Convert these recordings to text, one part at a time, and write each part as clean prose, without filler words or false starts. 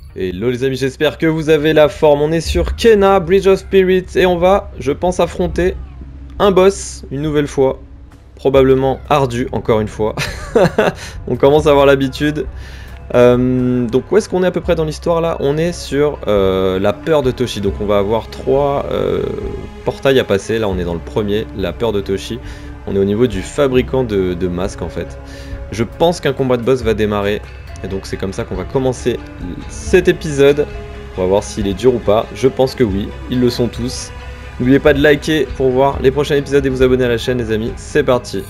Hello les amis, j'espère que vous avez la forme. On est sur Kena, Bridge of Spirits, et on va, je pense, affronter un boss, une nouvelle fois. Probablement ardu, encore une fois. On commence à avoir l'habitude. Donc où est-ce qu'on est à peu près dans l'histoire là? On est sur la peur de Toshi. Donc on va avoir trois portails à passer. Là on est dans le premier, la peur de Toshi. On est au niveau du fabricant de masques en fait. Je pense qu'un combat de boss va démarrer. Et donc c'est comme ça qu'on va commencer cet épisode. On va voir s'il est dur ou pas. Je pense que oui, ils le sont tous. N'oubliez pas de liker pour voir les prochains épisodes et vous abonner à la chaîne les amis. C'est parti.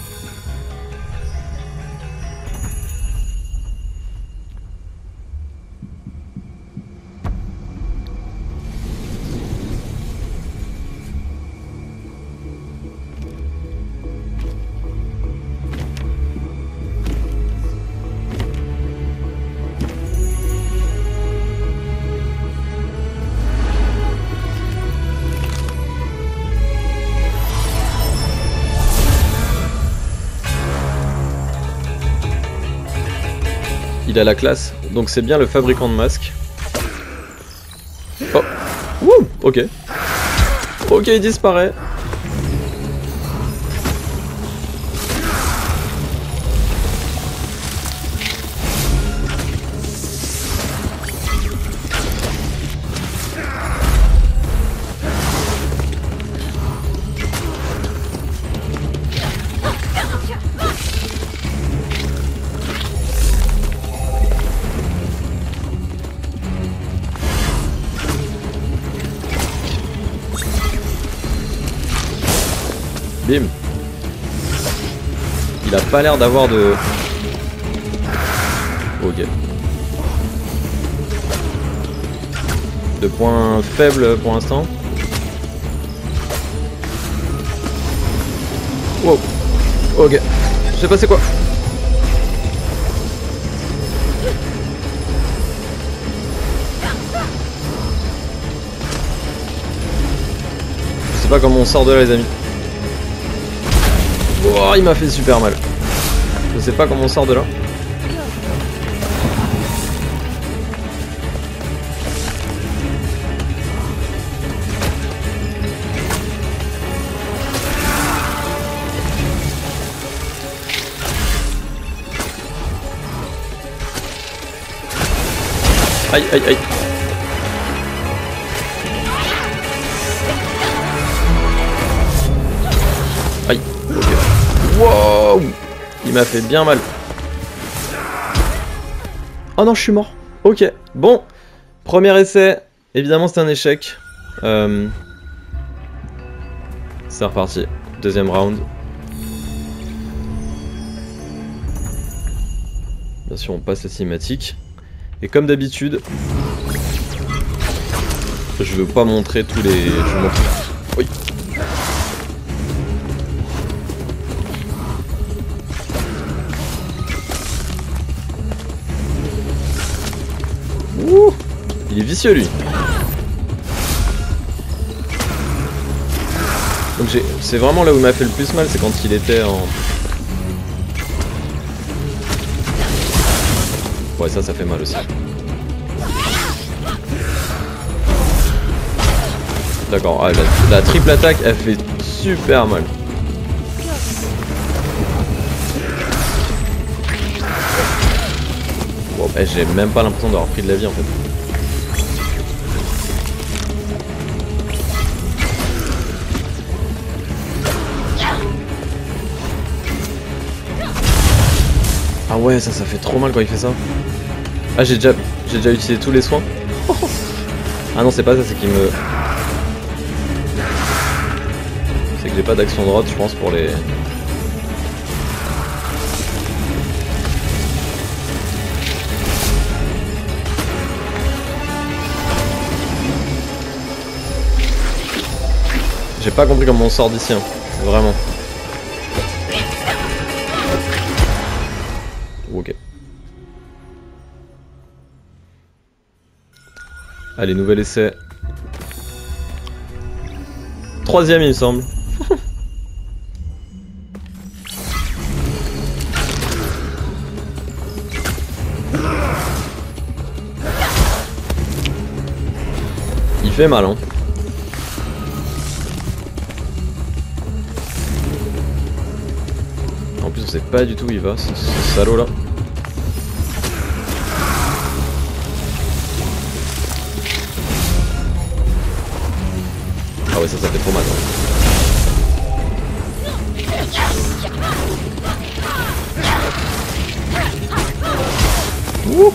Il a la classe, donc c'est bien le fabricant de masques. Oh, wouh, ok. Ok, il disparaît. Bim. Il a pas l'air d'avoir de... Ok. De points faibles pour l'instant. Wow. Ok. Je sais pas c'est quoi. Je sais pas comment on sort de là les amis. Oh, il m'a fait super mal. Je sais pas comment on sort de là. Aïe aïe aïe. Aïe. Ok. Wow. Il m'a fait bien mal. Oh non, je suis mort. Ok. Bon. Premier essai. Évidemment, c'est un échec. C'est reparti. Deuxième round. Bien sûr, on passe la cinématique. Et comme d'habitude, je veux pas montrer tous les... Je vous montre... Oui. Ouh, il est vicieux lui. Donc c'est vraiment là où il m'a fait le plus mal, c'est quand il était en... Ouais, ça fait mal aussi. D'accord, ah, la triple attaque, elle fait super mal. Bon, bah, j'ai même pas l'impression d'avoir pris de la vie en fait. Ah ouais, ça fait trop mal quand il fait ça. Ah, j'ai déjà utilisé tous les soins. Ah non, c'est pas ça, c'est qu'il me... C'est que j'ai pas d'action droite, je pense, pour les... J'ai pas compris comment on sort d'ici, hein. Vraiment. Ok. Allez, nouvel essai. Troisième, il me semble. fait mal, hein. En plus, on sait pas du tout où il va, ce salaud là. Ah ouais, ça fait trop mal. Ouh.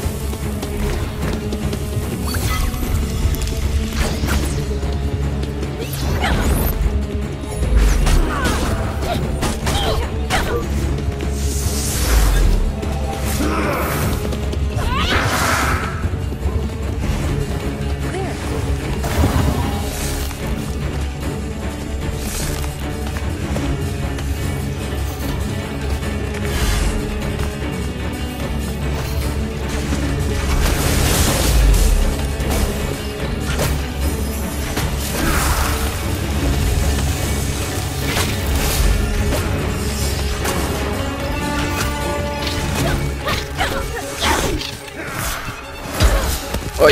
Oi.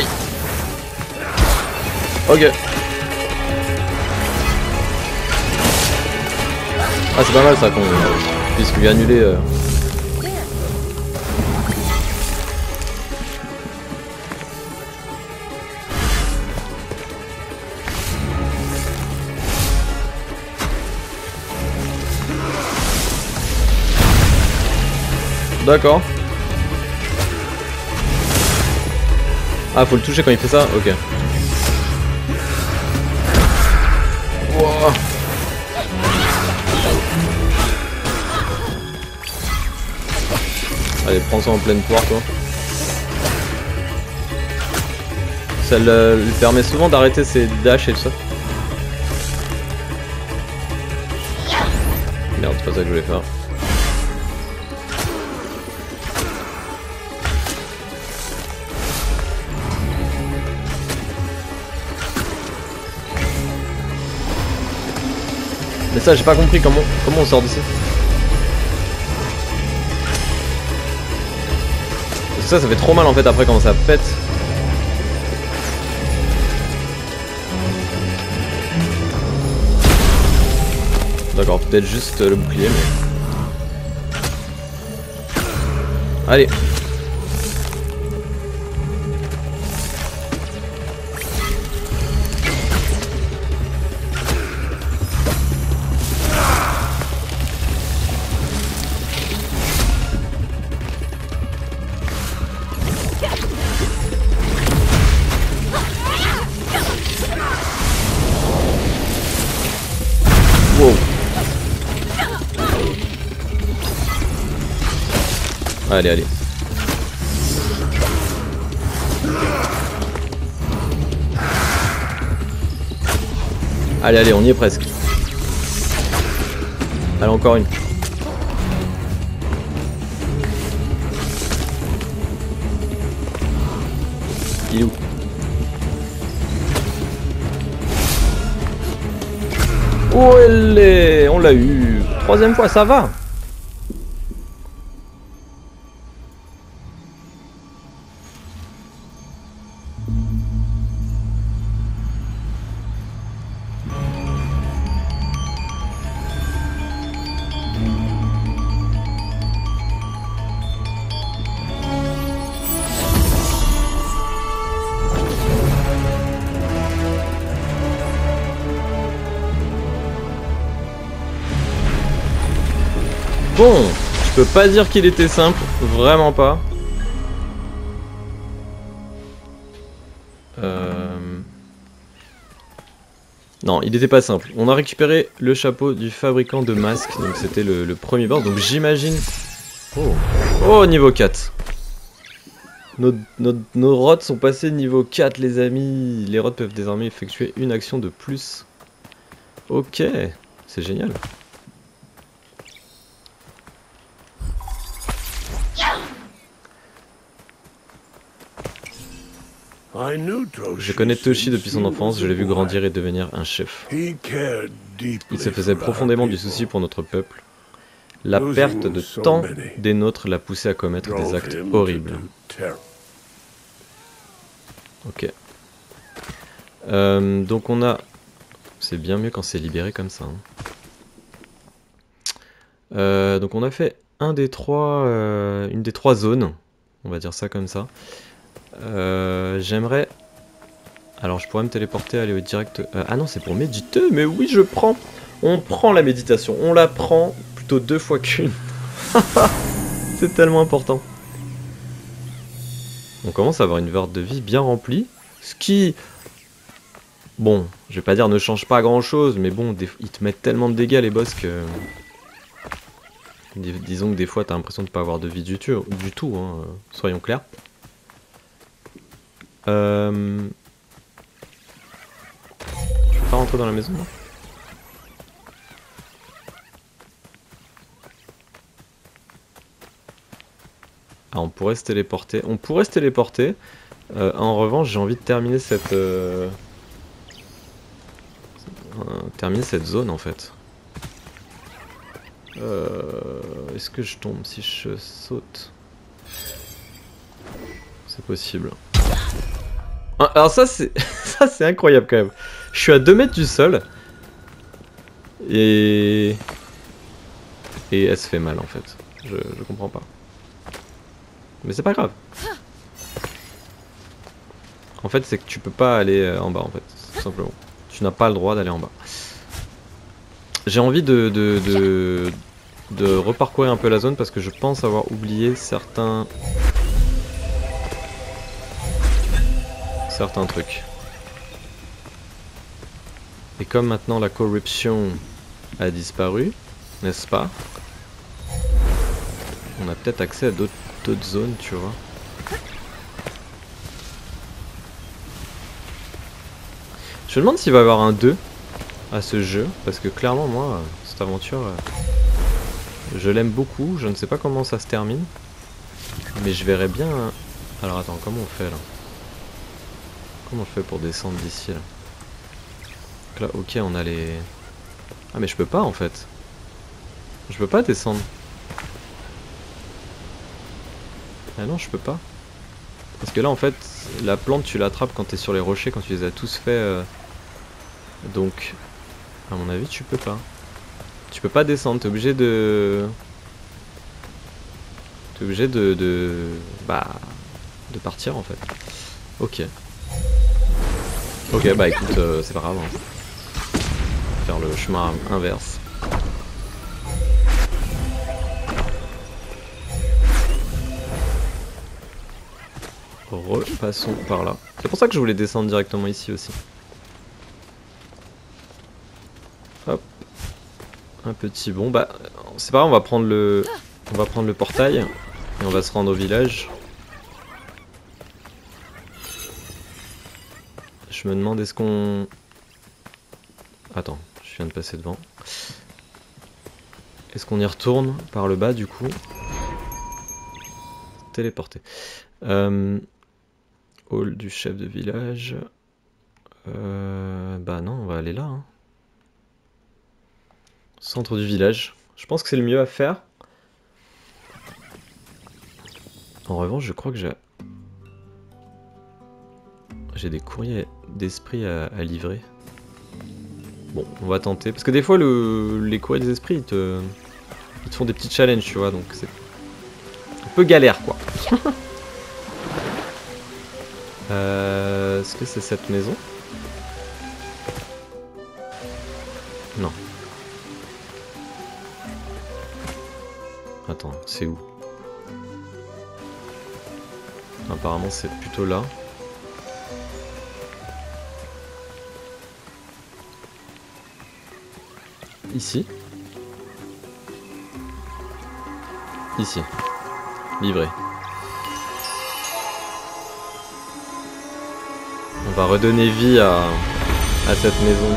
Ok. Ah c'est pas mal ça qu'on puisse lui annuler D'accord. Ah faut le toucher quand il fait ça. Ok. Wow. Allez, prends ça en pleine poire, toi. Ça lui permet souvent d'arrêter ses dashs et tout ça. Merde, c'est pas ça que je voulais faire. Mais ça, j'ai pas compris comment on sort d'ici. Ça fait trop mal en fait après quand ça pète. D'accord, peut-être juste le bouclier, mais... Allez. Wow. Allez, allez. Allez, allez, on y est presque. Allez, encore une. Il est où? Oh, elle est... On l'a eu. Troisième fois, ça va. Bon, je peux pas dire qu'il était simple, vraiment pas. Non, il était pas simple. On a récupéré le chapeau du fabricant de masques, donc c'était le premier boss, donc j'imagine... Oh, niveau 4. Nos rods sont passés niveau 4 les amis. Les rods peuvent désormais effectuer une action de plus. Ok, c'est génial. Je connais Toshi depuis son enfance, je l'ai vu grandir et devenir un chef. Il se faisait profondément du souci pour notre peuple. La perte de tant des nôtres l'a poussé à commettre des actes horribles. Ok. Donc on a... C'est bien mieux quand c'est libéré comme ça. Hein. Donc on a fait une des trois zones. On va dire ça comme ça. J'aimerais... Alors je pourrais me téléporter, aller au direct... ah non, c'est pour méditer, mais oui, je prends. On prend la méditation, on la prend plutôt 2 fois qu'une. C'est tellement important. On commence à avoir une barre de vie bien remplie. Ce qui... Bon, je vais pas dire ne change pas grand chose, mais bon, ils te mettent tellement de dégâts les boss que... Disons que des fois t'as l'impression de pas avoir de vie du tout, hein, soyons clairs. Je peux pas rentrer dans la maison là ? Ah, on pourrait se téléporter. En revanche, j'ai envie de terminer cette zone en fait. Est-ce que je tombe si je saute? C'est possible. Ah, alors ça c'est ça c'est incroyable quand même. Je suis à 2 mètres du sol et elle se fait mal en fait. Je comprends pas. Mais c'est pas grave. En fait, c'est que tu peux pas aller en bas, en fait, tout simplement. Tu n'as pas le droit d'aller en bas. J'ai envie de reparcourir un peu la zone parce que je pense avoir oublié certains trucs. Et comme maintenant la corruption a disparu, n'est-ce pas? On a peut-être accès à d'autres zones, tu vois. Je me demande s'il va y avoir un 2 à ce jeu, parce que clairement moi, cette aventure, je l'aime beaucoup, je ne sais pas comment ça se termine, mais je verrais bien... Alors attends, comment on fait là? Comment on fait pour descendre d'ici là? Donc là, ok, on a les... Ah mais je peux pas en fait. Je peux pas descendre. Ah non, je peux pas. Parce que là en fait, la plante tu l'attrapes quand t'es sur les rochers, quand tu les as tous fait. Donc, à mon avis, tu peux pas. Tu peux pas descendre, t'es obligé de... T'es obligé de partir en fait. Ok. Ok, bah écoute, c'est pas grave. Hein. Faire le chemin inverse. Repassons par là. C'est pour ça que je voulais descendre directement ici aussi. Hop. Un petit bon. Bah, c'est pas grave, on va prendre le portail. Et on va se rendre au village. Je me demande est-ce qu'on... Attends, je viens de passer devant. Est-ce qu'on y retourne par le bas du coup? Téléporter. Hall du chef de village. Bah non, on va aller là. Hein. Centre du village. Je pense que c'est le mieux à faire. En revanche, je crois que j'ai des courriers d'esprit à livrer. Bon, on va tenter. Parce que des fois, les courriers des esprits, ils te font des petits challenges, tu vois. Donc c'est un peu galère, quoi. Est-ce que c'est cette maison? Non. Attends, c'est où? Apparemment c'est plutôt là. Ici. Ici. Livré. On va redonner vie à cette maison.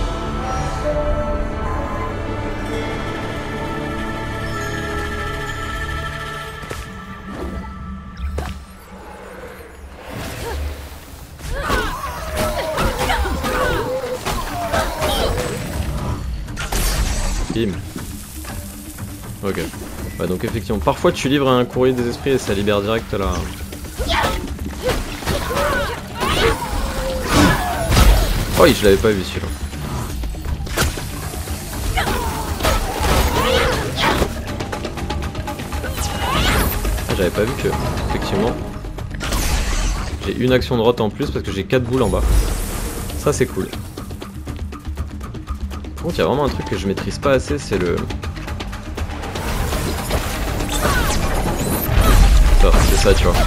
Bim. Ok. Ouais, donc effectivement, parfois tu livres un courrier des esprits et ça libère direct là. Oh, je l'avais pas vu celui-là. Ah, j'avais pas vu que, effectivement, j'ai une action de rot en plus parce que j'ai 4 boules en bas. Ça c'est cool. Par contre, il y a vraiment un truc que je maîtrise pas assez, c'est le... Ça, c'est ça, tu vois.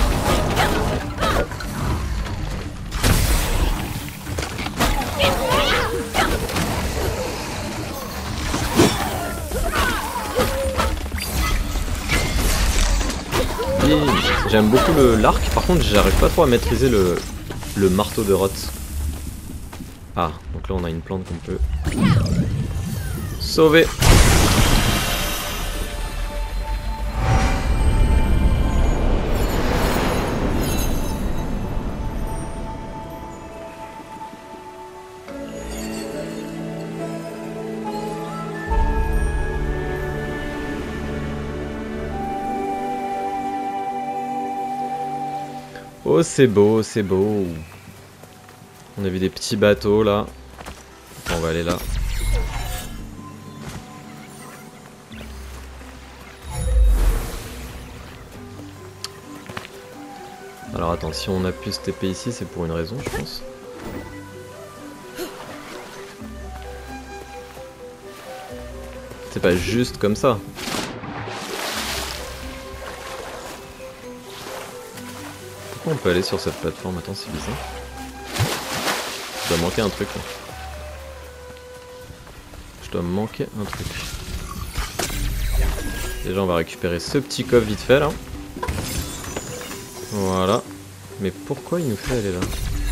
J'aime beaucoup l'arc, par contre j'arrive pas trop à maîtriser le marteau de rot. Ah, donc là on a une plante qu'on peut sauver. Oh c'est beau, c'est beau. On a vu des petits bateaux là. Attends, on va aller là. Alors attends, si on appuie ce TP ici, c'est pour une raison, je pense. C'est pas juste comme ça. Pourquoi on peut aller sur cette plateforme? Attends, c'est bizarre. Je dois manquer un truc là. Je dois manquer un truc. Déjà on va récupérer ce petit coffre vite fait là. Voilà. Mais pourquoi il nous fait aller là?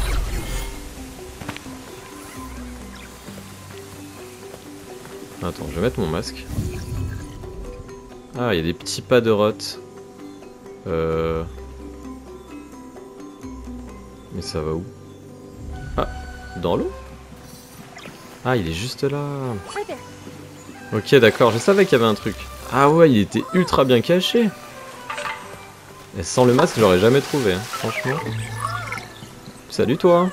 Attends, je vais mettre mon masque. Ah, il y a des petits pas de rot. Mais ça va où? Ah, dans l'eau? Ah, il est juste là. Ok, d'accord, je savais qu'il y avait un truc. Ah ouais, il était ultra bien caché. Et sans le masque, je l'aurais jamais trouvé, hein, franchement. Salut toi.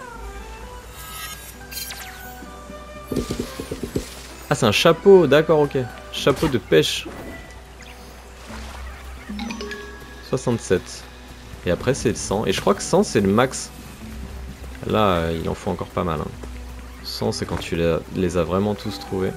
Ah, c'est un chapeau, d'accord, ok. Chapeau de pêche. 67. Et après, c'est le 100. Et je crois que 100, c'est le max. Là, il en faut encore pas mal. Hein. 100, c'est quand tu les as vraiment tous trouvés.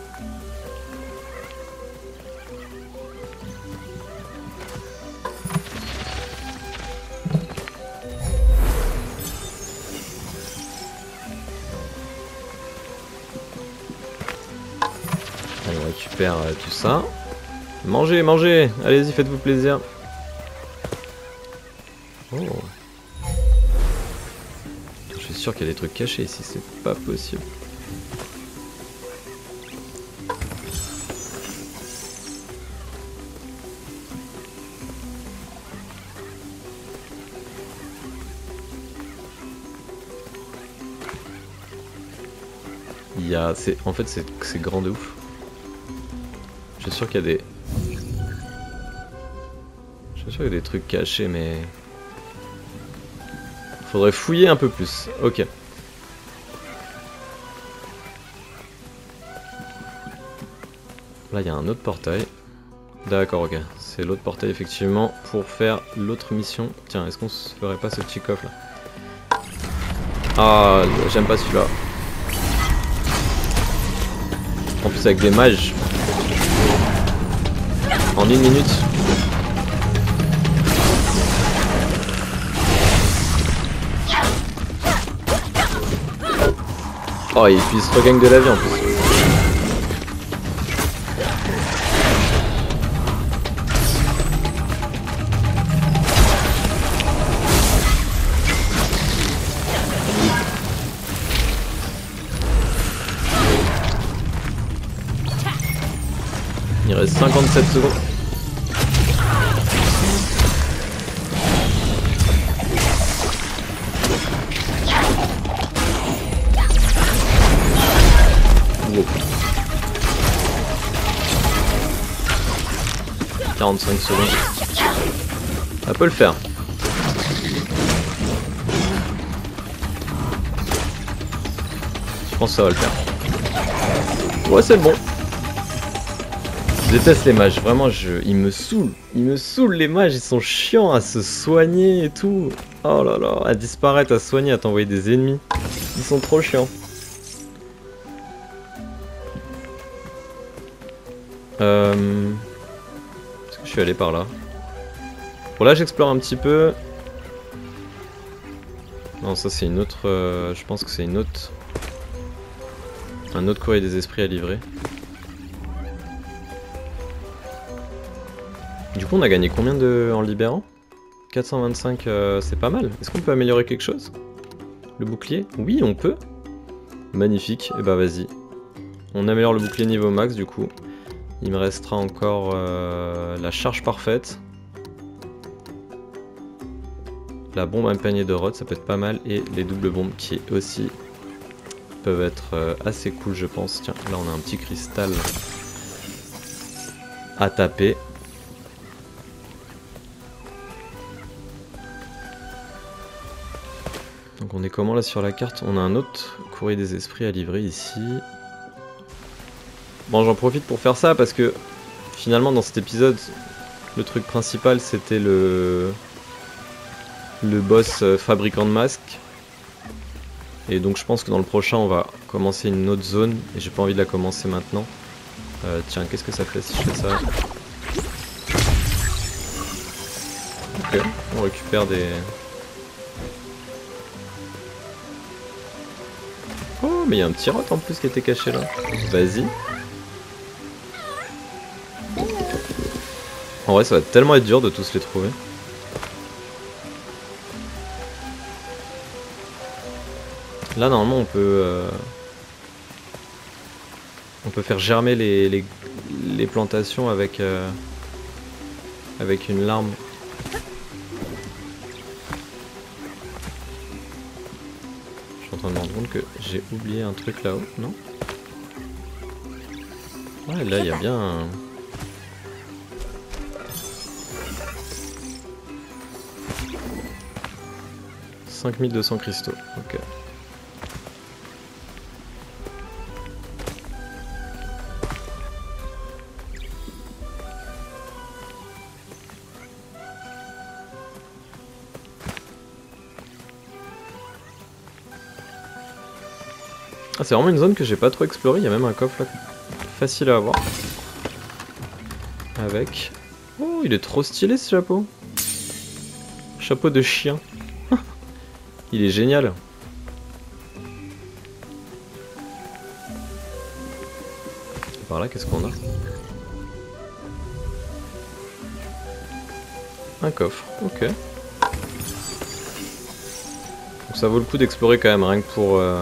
Allez, on récupère tout ça. Mangez, mangez. Allez-y, faites-vous plaisir. Oh. Je suis sûr qu'il y a des trucs cachés ici, c'est pas possible. Il y a... En fait, c'est grand de ouf. Je suis sûr qu'il y a des... Je suis sûr qu'il y a des trucs cachés, mais... Faudrait fouiller un peu plus. Ok. Là, il y a un autre portail. D'accord, ok. C'est l'autre portail, effectivement, pour faire l'autre mission. Tiens, est-ce qu'on se ferait pas ce petit coffre, là? Ah, j'aime pas celui-là. En plus, avec des mages. En 1 minute. Oh, et puis il se regagne de la vie en plus. Il reste 57 secondes. Wow. 45 secondes. Ça peut le faire. pense que ça va le faire. Ouais, c'est bon. Je déteste les mages, vraiment, ils me saoulent. Ils me saoulent, les mages, ils sont chiants à se soigner et tout. Oh là là, à disparaître, à soigner, à t'envoyer des ennemis. Ils sont trop chiants. Est-ce que je suis allé par là? Bon, là, j'explore un petit peu. Non, ça, c'est une autre... je pense que c'est une autre... Un autre courrier des esprits à livrer. Du coup, on a gagné combien en libérant? 425, c'est pas mal. Est-ce qu'on peut améliorer quelque chose? Le bouclier? Oui, on peut. Magnifique. Et bah vas-y. On améliore le bouclier niveau max du coup. Il me restera encore la charge parfaite. La bombe imprégnée de rod, ça peut être pas mal. Et les doubles bombes qui aussi peuvent être assez cool je pense. Tiens, là on a un petit cristal à taper. Donc on est comment là sur la carte? On a un autre courrier des esprits à livrer ici. Bon, j'en profite pour faire ça parce que finalement dans cet épisode, le truc principal c'était le boss fabricant de masques. Et donc je pense que dans le prochain on va commencer une autre zone et j'ai pas envie de la commencer maintenant. Tiens, qu'est-ce que ça fait si je fais ça? Ok, on récupère des... Oh, mais il y a un petit rot en plus qui était caché là. Vas-y. En vrai, ça va tellement être dur de tous les trouver. Là, normalement, on peut faire germer les plantations avec une larme. Je suis en train de me rendre compte que j'ai oublié un truc là-haut, non? Ouais, là, il y a bien un... 5200 cristaux, ok. Ah, c'est vraiment une zone que j'ai pas trop explorée, il y a même un coffre là, facile à avoir. Avec... Oh, il est trop stylé ce chapeau. Chapeau de chien. Il est génial. Par là, qu'est-ce qu'on a? Un coffre, ok. Donc ça vaut le coup d'explorer quand même, rien que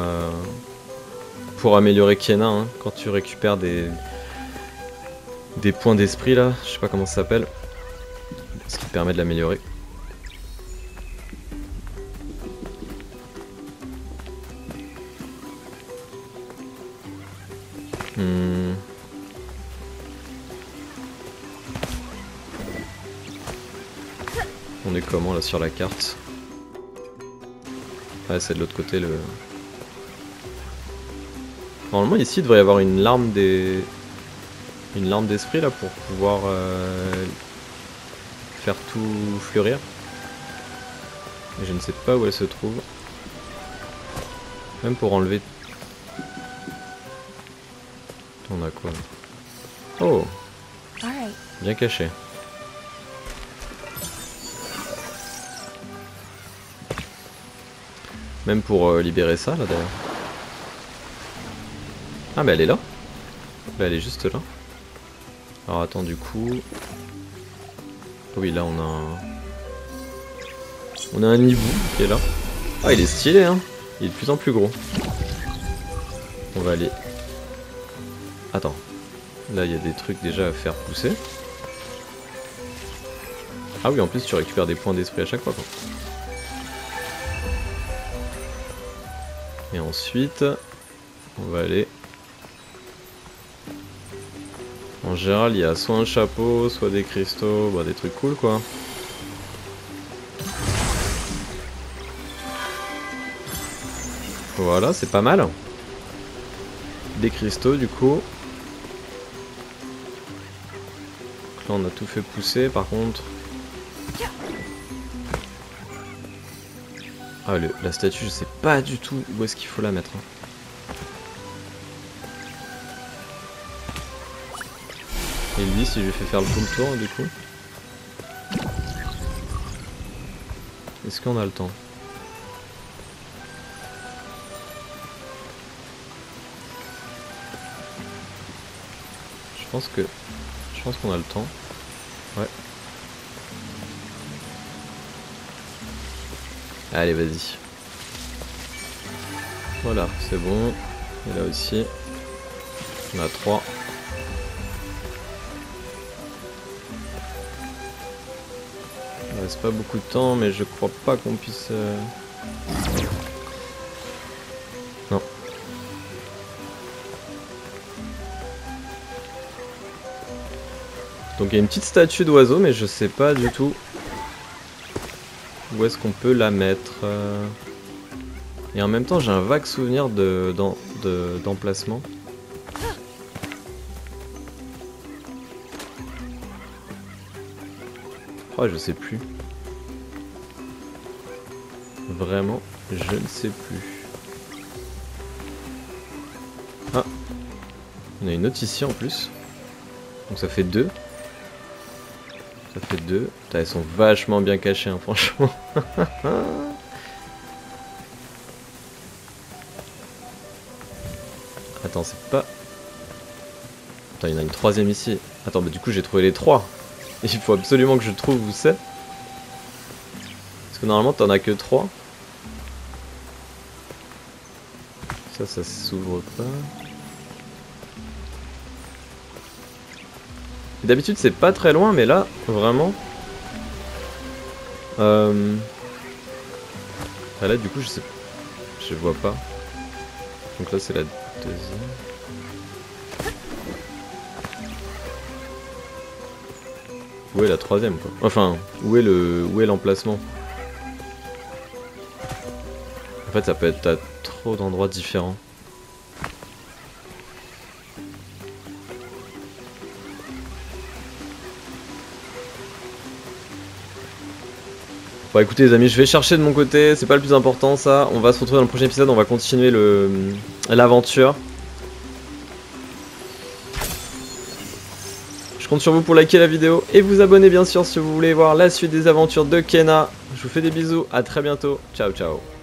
pour améliorer Kena, hein, quand tu récupères des points d'esprit là, je sais pas comment ça s'appelle, ce qui te permet de l'améliorer. On est comment là sur la carte? Ouais, c'est de l'autre côté le... Normalement ici il devrait y avoir une larme d'esprit là pour pouvoir faire tout fleurir. Mais je ne sais pas où elle se trouve. Même pour enlever... On a quoi? Oh! Bien caché. Même pour libérer ça là d'ailleurs. Ah mais elle est là. Bah, elle est juste là. Alors attends du coup... Oui là on a un hibou qui est là. Ah il est stylé hein. Il est de plus en plus gros. On va aller... Attends. Là il y a des trucs déjà à faire pousser. Ah oui en plus tu récupères des points d'esprit à chaque fois quoi. Et ensuite, on va aller... En général, il y a soit un chapeau, soit des cristaux, bah, des trucs cool quoi. Voilà, c'est pas mal. des cristaux du coup. Donc là on a tout fait pousser par contre. Ah la statue je sais pas du tout où est-ce qu'il faut la mettre. Et lui si je lui fais faire tout le tour du coup. Est-ce qu'on a le temps? Je pense qu'on a le temps. Ouais. Allez, vas-y. Voilà, c'est bon. Et là aussi. On a 3. Il reste pas beaucoup de temps, mais je crois pas qu'on puisse... Non. Donc il y a une petite statue d'oiseau, mais je sais pas du tout où est-ce qu'on peut la mettre. Et en même temps, j'ai un vague souvenir d'emplacement. Oh, je sais plus. Vraiment, je ne sais plus. Ah, on a une autre ici en plus. Donc ça fait 2. Ça fait 2. Putain, elles sont vachement bien cachées, hein, franchement. Attends, c'est pas... Attends, il y en a une troisième ici. Attends, bah du coup j'ai trouvé les 3. Et il faut absolument que je trouve où c'est. Parce que normalement t'en as que 3. Ça s'ouvre pas. D'habitude c'est pas très loin, mais là, vraiment... Ah là du coup je sais... Je vois pas. Donc là c'est la deuxième. Où est la troisième quoi? Enfin, où est l'emplacement? En fait ça peut être à trop d'endroits différents. Bon écoutez les amis, je vais chercher de mon côté, c'est pas le plus important ça. On va se retrouver dans le prochain épisode, on va continuer l'aventure. Je compte sur vous pour liker la vidéo et vous abonner bien sûr si vous voulez voir la suite des aventures de Kena. Je vous fais des bisous, à très bientôt, ciao ciao.